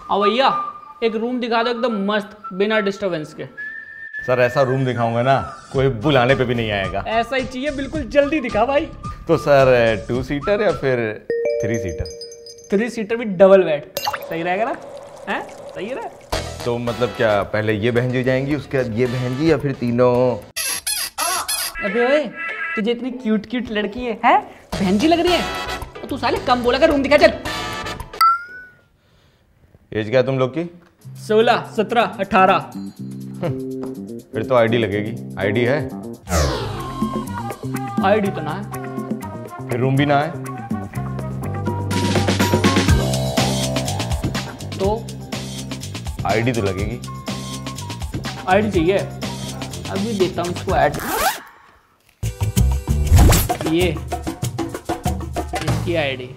और भैया एक रूम दिखा दो एकदम मस्त बिना डिस्टरबेंस के। सर ऐसा रूम दिखाऊंगा ना कोई बुलाने पे भी नहीं आएगा। ऐसा ही चाहिए, बिल्कुल जल्दी दिखा भाई। तो सर 2 सीटर या फिर 3 सीटर? 3 सीटर भी डबल बेड सही रहेगा ना? हैं सही है ना? तो मतलब क्या पहले ये बहन जी जाएंगी उसके बाद ये बहन जी या फिर तीनों? अबे ओए तुझे इतनी क्यूट क्यूट लड़की है बहन जी लग रही है तो तू साले कम बोला कर, रूम दिखा चल। एज क्या है तुम लोग की? 16, 17, 18। फिर तो आईडी लगेगी। आईडी है? आईडी तो ना है। फिर रूम भी ना है तो आईडी तो लगेगी। आईडी चाहिए, अभी देता हूँ इसको ऐड। ये इसकी आईडी,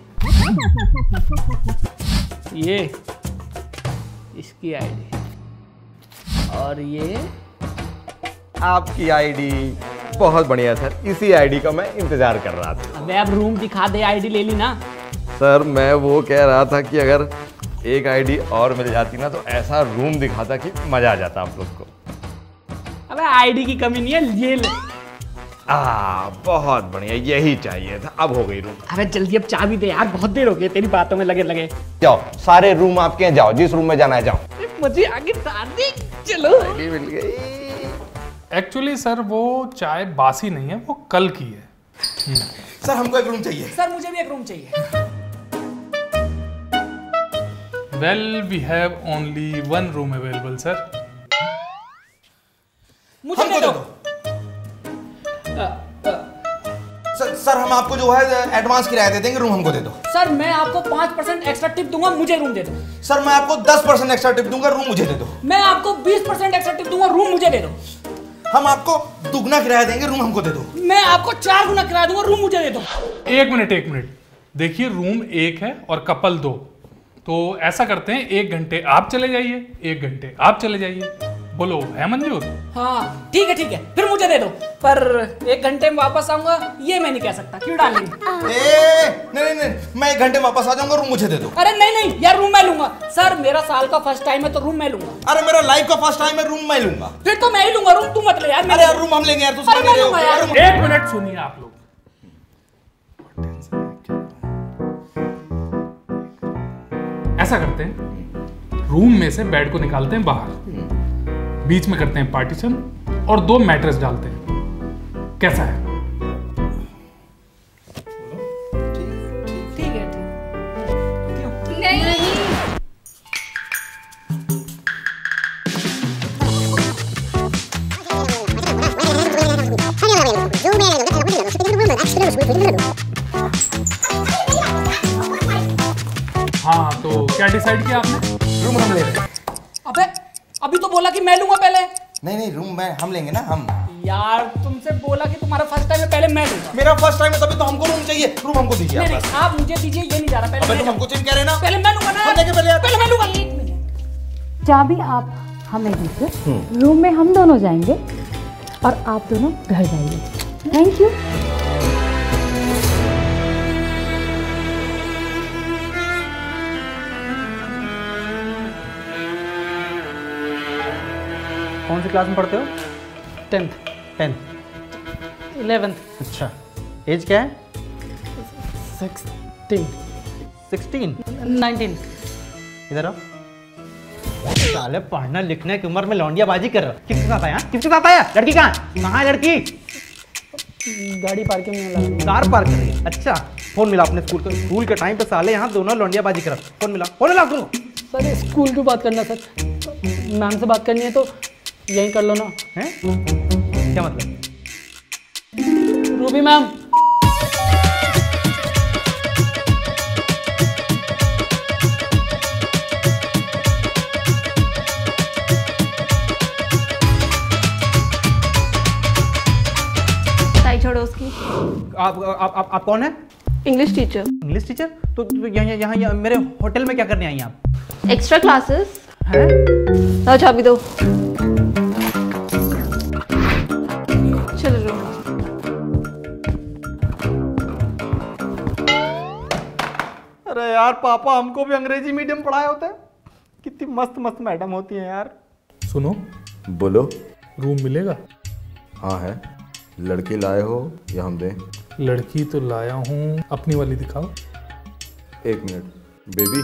ये इसकी आईडी और ये आपकी आईडी। बहुत बढ़िया सर, इसी आईडी का मैं इंतजार कर रहा था। अबे अब रूम दिखा दे, आईडी ले ली ना। सर मैं वो कह रहा था कि अगर एक आईडी और मिल जाती ना तो ऐसा रूम दिखाता कि मजा आ जाता आप लोग को। अबे आईडी की कमी नहीं है, ये ले। बहुत बढ़िया, यही चाहिए था। अब हो गई रूम। अबे जल्दी अब चाबी दे यार, बहुत देर हो गई तेरी बातों में लगे लगे। जाओ सारे रूम आपके हैं, जाओ जिस रूम में जाना है जाओ। मुझे आगे दादी चलो। आईडी मिल गई। एक्चुअली सर वो चाय बासी नहीं है, वो कल की है। सर हमको एक रूम चाहिए। सर मुझे भी एक रूम चाहिए। Well we have only 1 room available sir. मुझे हमको दे दो। सर हम आपको जो है एडवांस किराया दे देंगे, रूम हमको दे दो। सर मैं आपको 5% एक्स्ट्रा टिप दूंगा, मुझे रूम दे दो। सर मैं आपको 10% एक्स्ट्रा टिप दूंगा, रूम मुझे दे दो। मैं आपको 20% एक्स्ट्रा टिप दूंगा, रूम मुझे दे दो। हम आपको दुगना किराया देंगे, रूम हमको दे दो। मैं आपको 4 गुना किराया दूंगा, रूम मुझे दे दो। एक मिनट देखिए, रूम 1 है और कपल 2, तो ऐसा करते हैं 1 घंटे आप चले जाइए, 1 घंटे आप चले जाइए। बोलो है मंजूर? हाँ ठीक है, फिर मुझे दे दो, पर 1 घंटे में वापस आऊंगा ये मैं नहीं कह सकता। क्यों डालेंगे? नहीं, मैं 1 घंटे में वापस आ जाऊंगा, रूम मुझे दे दो। अरे नहीं यार, रूम मैं लूंगा। सर मेरा साल का फर्स्ट टाइम है तो रूम मैं लूंगा। अरे मेरा लाइफ का फर्स्ट टाइम है, रूम मैं लूंगा। फिर तो मैं ही लूंगा रूम, तू मत ले यार। अरे यार रूम हम लेंगे यार, तू समझ रहे हो? 1 मिनट सुनिए आप लोग। ऐसा करते हैं, रूम में से बेड को निकालते हैं बाहर, बीच में करते हैं पार्टीशन और 2 मैट्रेस डालते हैं। कैसा है? ठीक है। नहीं हाँ तो क्या डिसाइड किया आपने? रूम हम ले रहे हैं। अबे अभी तो बोला कि मैं लूंगा पहले। नहीं रूम हम लेंगे ना हम। यार तुमसे बोला कि तुम्हारा फर्स्ट टाइम है, पहले मैं लूंगा। मेरा फर्स्ट टाइम है तभी तो हमको रूम चाहिए, रूम हमको दीजिए। नहीं आप मुझे दीजिए, ये नहीं जा रहा। पहले तुम हमको चेंज कह रहे ना, पहले मैं लूंगा ना। हम लेंगे पहले मैं लूंगा। चाबी आप हमें दीजिए, रूम में हम दोनों जाएंगे और आप दोनों घर जाइए। Thank you. कौन सी क्लास में पढ़ते हो? 10th 11th। अच्छा, एज क्या है? 16 19। इधर आओ। साले पढ़ने लिखने की उम्र में लौंडियाबाजी कर रहा है। किसके साथ आया? किसके साथ आया? लड़की कहाँ है लड़की? गाड़ी पार्किंग में लगा। कार पार्क कर रही है। अच्छा, फोन मिला अपने स्कूल के टाइम पे साले यहाँ दोनों लौंडियाबाजी कर रहा है। फोन मिला आपको? सर स्कूल की बात करना सर, मैम से बात करनी है तो यहीं कर लो ना। हैं? क्या मतलब? Ruby ma'am. छोड़ो उसकी। आप कौन है? English teacher. English teacher? तो यहाँ मेरे होटल में क्या करने आई हैं आप? एक्स्ट्रा क्लासेस हैं? लो चाबी दो। चलो रूम। अरे यार पापा, हमको भी अंग्रेजी मीडियम पढ़ाए होते हैं। कितनी मस्त मस्त मैडम होती हैं यार। सुनो, बोलो। रूम मिलेगा? हाँ है। लड़की लाए हो या हम दें? लड़की तो लाया हूँ, अपनी वाली दिखाओ। 1 मिनट बेबी।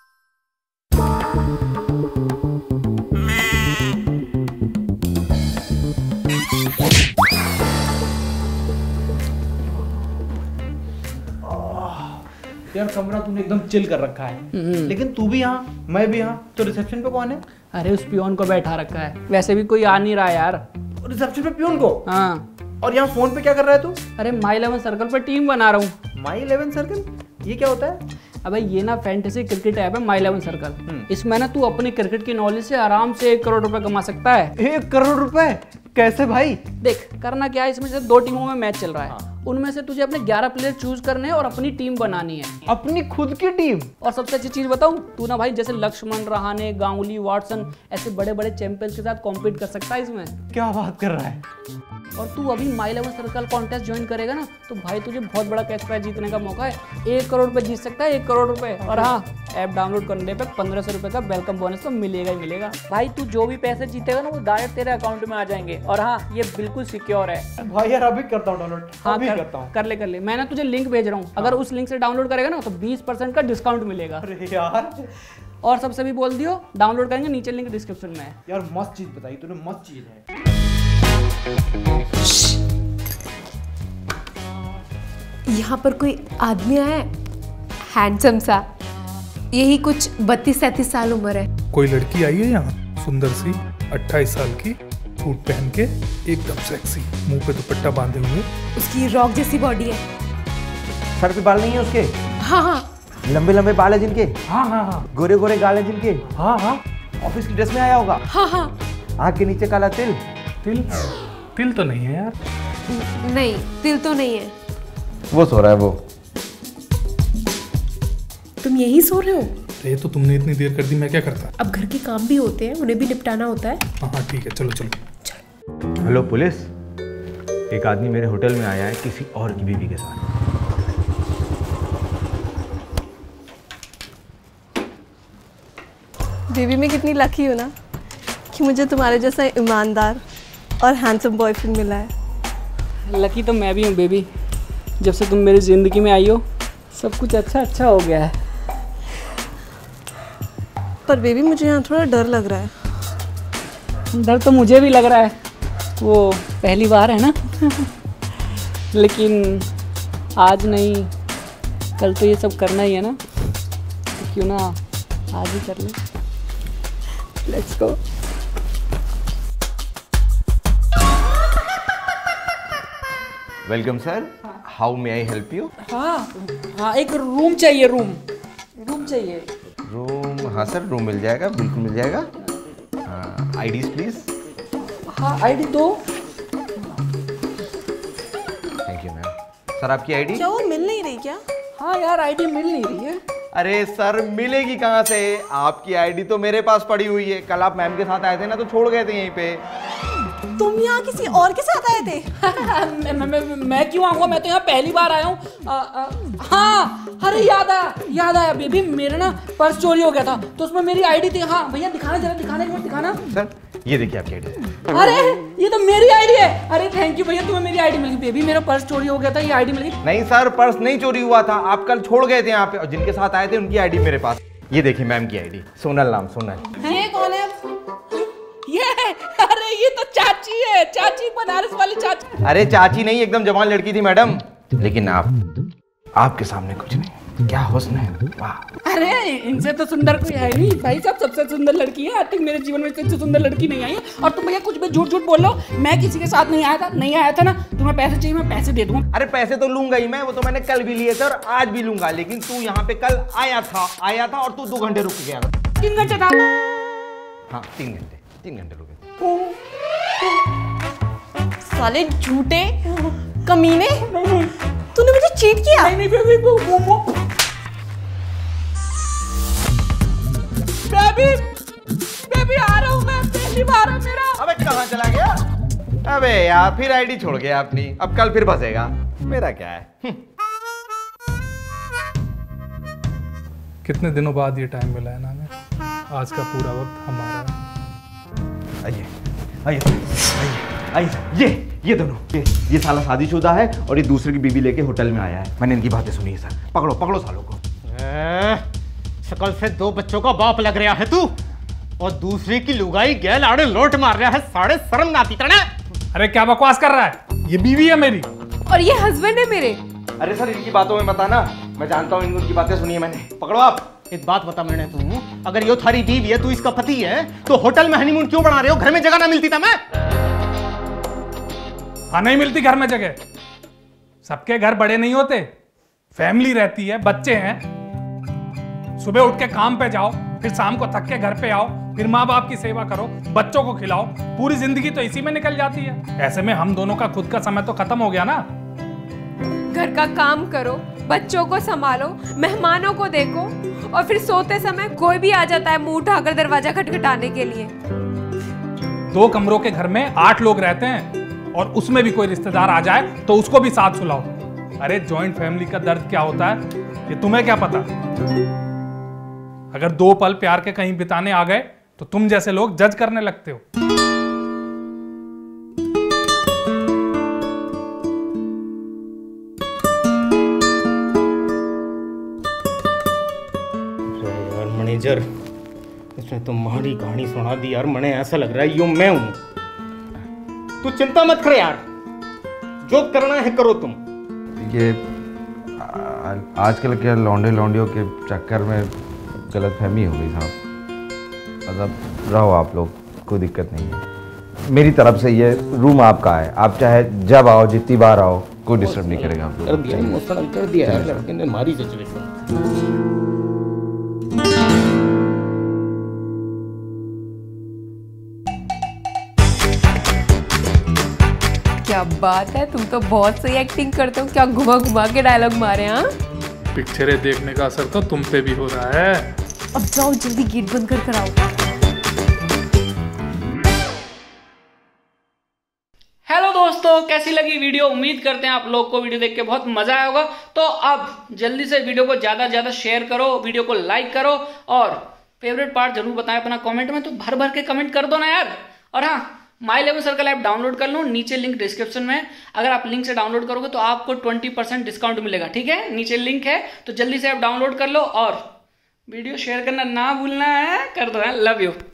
यार कमरा तूने एकदम चिल कर रखा है। लेकिन तू भी यहाँ, मैं भी यहाँ, तो रिसेप्शन पे कौन है? अरे उस पियोन को बैठा रखा है, वैसे भी कोई आ नहीं रहा यार। रिसेप्शन पे पियून को? हाँ। और यहाँ फोन पे क्या कर रहा है तू? अरे माई 11 सर्कल पर टीम बना रहा हूँ। My 11 circle? ये क्या होता है? अबे ये ना फैंटेसी क्रिकेट ऐप है माई 11 सर्कल। इसमें ना तू अपने क्रिकेट की नॉलेज से आराम से 1 करोड़ रुपए कमा सकता है। 1 करोड़ रुपए? कैसे भाई? देख करना क्या है, इसमें से 2 टीमों में मैच चल रहा है। उनमें से तुझे अपने 11 प्लेयर चूज करने हैं और अपनी टीम बनानी है। अपनी खुद की टीम? और सबसे अच्छी चीज बताऊं, तू ना भाई जैसे लक्ष्मण, रहाणे, गांगुली, वॉटसन ऐसे बड़े बड़े चैंपियंस के साथ कॉम्पीट कर सकता है इसमें। क्या बात कर रहा है? और तू अभी माई 11 सर्कल कॉन्टेस्ट ज्वाइन करेगा ना, तो भाई तुझे बहुत बड़ा कैश प्राइज जीतने का मौका है। 1 करोड़ रुपए जीत सकता है, 1 करोड़ रुपए। और हाँ, ऐप डाउनलोड करने पे 1500 रुपए का वेलकम बोनस तो मिलेगा ही मिलेगा। भाई तू जो भी पैसे जीतेगा ना, वो डायरेक्ट तेरे अकाउंट में आ जाएंगे। और हाँ, ये बिल्कुल सिक्योर है। भाई यार अभी करता हूँ डाउनलोड। हाँ अभी कर करता हूँ। कर ले। मैं ना तुझे लिंक भेज रहा हूँ, अगर उस लिंक से डाउनलोड करेगा ना तो 20% का डिस्काउंट मिलेगा। अरे यार। और सबसे भी बोल दियो, डाउनलोड करेंगे, नीचे लिंक डिस्क्रिप्शन में है। यार मस्त चीज बताई तूने, मस्त चीज है। यहाँ पर कोई आदमी आया है, हैंडसम सा, यही कुछ 32-37 साल उम्र है। कोई लड़की आई है यहाँ, सुंदर सी, 28 साल की, सूट पहन के, एकदम सेक्सी, मुंह पे दुपट्टा बांधे हुए। उसकी रॉक जैसी बॉडी है। सर पे बाल नहीं है उसके? हाँ हाँ। लंबे लंबे बाल है जिनके? हाँ हाँ हाँ। गोरे गोरे गाल है जिनके? हाँ हाँ। ऑफिस की ड्रेस में आया होगा? हाँ हाँ। आँख के नीचे काला तिल? तिल तो नहीं है यार। नहीं, तिल तो नहीं है। वो सो रहा है वो। तुम यही सो रहे हो? ये तो तुमने इतनी देर कर दी, मैं क्या करता? अब घर के काम भी होते हैं, उन्हें भी निपटाना होता है। हाँ हाँ ठीक है, चलो चलो। हेलो पुलिस, एक आदमी मेरे होटल में आया है किसी और की बीवी के साथ। बेबी मैं कितनी लकी हूँ ना कि मुझे तुम्हारे जैसा ईमानदार और हैंडसम बॉयफ्रेंड मिला है। लकी तो मैं भी हूँ बेबी, जब से तुम मेरी ज़िंदगी में आई हो सब कुछ अच्छा हो गया है। पर बेबी मुझे यहाँ थोड़ा डर लग रहा है। डर तो मुझे भी लग रहा है, वो पहली बार है ना। लेकिन आज नहीं कल तो ये सब करना ही है ना, तो क्यों ना आज ही कर ले। Let's go. Welcome sir, how may I help you? हाँ एक रूम चाहिए, रूम चाहिए। रूम? हाँ सर, रूम मिल जाएगा, बिल्कुल मिल जाएगा। हाँ, आईडीज प्लीज। हाँ आईडी दो। Thank you ma'am. सर आपकी आईडी? क्या वो मिल नहीं रही क्या? हाँ यार आईडी मिल नहीं रही है। अरे सर मिलेगी कहाँ से, आपकी आईडी तो मेरे पास पड़ी हुई है। कल आप मैम के साथ आए थे ना, तो छोड़ गए थे यहीं पे। तुम यहाँ किसी और के साथ आए थे? मैं क्यों आऊँगा, मैं तो यहाँ पहली बार आया हूँ। हाँ अरे याद आया बेबी, मेरा ना पर्स चोरी हो गया था, तो उसमें मेरी आईडी थी। हाँ भैया दिखाना जरा, दिखाना। सर ये देखिए आपकी आईडी। अरे ये तो मेरी आईडी है। अरे थैंक यू भैया, तुम्हें मेरी आईडी मिल गई। बेबी मेरा पर्स चोरी हो गया था, ये आईडी मिल गई। नहीं सर, पर्स नहीं चोरी हुआ था, आप कल छोड़ गए थे यहाँ पे, और जिनके साथ आए थे उनकी आईडी मेरे पास। ये देखिए मैम की आईडी, सोनल नाम, सोनल। ये कौन है? अरे ये तो चाची है, चाची बनारस वाली चाची। अरे चाची नहीं, एकदम जवान लड़की थी मैडम। लेकिन आपके सामने कुछ नहीं, क्या हुस्न है, वाह। अरे इनसे तो सुंदर कोई है नहीं भाई साहब, सबसे सुंदर लड़की है। आज तक मेरे जीवन में इससे सुंदर लड़की नहीं आई है। और तुम भैया कुछ भी झूठ बोल लो, मैं किसी के साथ नहीं आया था ना। तुम्हें पैसे चाहिए, मैं पैसे दे दूंगा। अरे पैसे तो लूंगा ही मैं, वो तो मैंने कल भी लिए थे और आज भी लूंगा। लेकिन तू यहाँ पे कल आया था और तू 2 घंटे रुक गया था। 3 घंटे था। हाँ 3 घंटे रुके। साले झूठे कमीने, तूने मुझे चीट किया। नहीं बेबी आ रहा हूँ मैं, पहली बार है मेरा। अबे कहाँ चला गया? अबे यार फिर आईडी छोड़ गया अपनी, अब कल फिर फंसेगा। मेरा क्या है। कितने दिनों बाद ये टाइम मिला है ना हमें, आज का पूरा वक्त हमारा है। आइए आइए आइए आइए, ये दोनों, ये साला शादीशुदा है और ये दूसरे की बीवी लेके होटल में आया है। मैंने इनकी बातें सुनी है सर। पकड़ो पकड़ो सालों को। शकल से 2 बच्चों का बाप लग रहा है तू, और दूसरे की लुगाई गैल आड़े लोट मार रहा है। साढ़े शर्म ना आती तरह। अरे क्या बकवास कर रहा है? ये बीवी है मेरी। और ये हस्बैंड है मेरे। अरे सर इनकी बातों में बताना, मैं जानता हूँ इनकी बातें सुनी है मैंने। पकड़ो आप। एक बात बता मैंने तू, अगर ये थारी बीवी है, तू इसका पति है, तो होटल में हनीमून क्यों बना रहे हो? घर में जगह ना मिलती था मैं? हाँ, नहीं मिलती घर में जगह। सबके घर बड़े नहीं होते, फैमिली रहती है, बच्चे हैं। सुबह उठ के काम पे जाओ, फिर शाम को थक के घर पे आओ, फिर माँ बाप की सेवा करो, बच्चों को खिलाओ। पूरी जिंदगी तो इसी में निकल जाती है। ऐसे में हम दोनों का खुद का समय तो खत्म हो गया ना। घर का काम करो, बच्चों को संभालो, मेहमानों को देखो, और फिर सोते समय कोई भी आ जाता है मुंह उठाकर दरवाजा खटखटाने के लिए। 2 कमरों के घर में 8 लोग रहते हैं, और उसमें भी कोई रिश्तेदार आ जाए तो उसको भी साथ सुलाओ। अरे जॉइंट फैमिली का दर्द क्या होता है ये तुम्हें क्या पता? अगर 2 पल प्यार के कहीं बिताने आ गए तो तुम जैसे लोग जज करने लगते हो। यार मैनेजर, इसने तो मारी कहानी सुना दी यार। मैंने ऐसा लग रहा है यो मैं हूं। तू चिंता मत कर यार, जो करना है करो तुम। ये आजकल के लौंडियों के चक्कर में गलतफहमी हो गई साहब। मतलब रहो आप लोग, कोई दिक्कत नहीं है। मेरी तरफ से ये रूम आपका है, आप चाहे जब आओ, जितनी बार आओ, कोई डिस्टर्ब नहीं करेगा आप लोग। इमोशनल कर दिया यार लड़के ने, मारी सिचुएशन। क्या बात है, तुम तो बहुत सही एक्टिंग करते हो। क्या घुमा घुमा के डायलॉग मारे। हाँ, पिक्चरें देखने का असर तो तुम पे भी हो रहा है। अब जाओ जल्दी गेट बंद कर कर आओ। हेलो दोस्तों, कैसी लगी वीडियो? उम्मीद करते हैं आप लोग को वीडियो देख के बहुत मजा आया होगा। तो अब जल्दी से वीडियो को ज्यादा से ज्यादा शेयर करो, वीडियो को लाइक करो, और फेवरेट पार्ट जरूर बताएं अपना कमेंट में। तो भर भर के कमेंट कर दो ना यार। और हाँ, My11 सर्कल ऐप डाउनलोड कर लो, नीचे लिंक डिस्क्रिप्शन में। अगर आप लिंक से डाउनलोड करोगे तो आपको 20% डिस्काउंट मिलेगा। ठीक है, नीचे लिंक है, तो जल्दी से ऐप डाउनलोड कर लो और वीडियो शेयर करना ना भूलना है। कर दो, लव यू।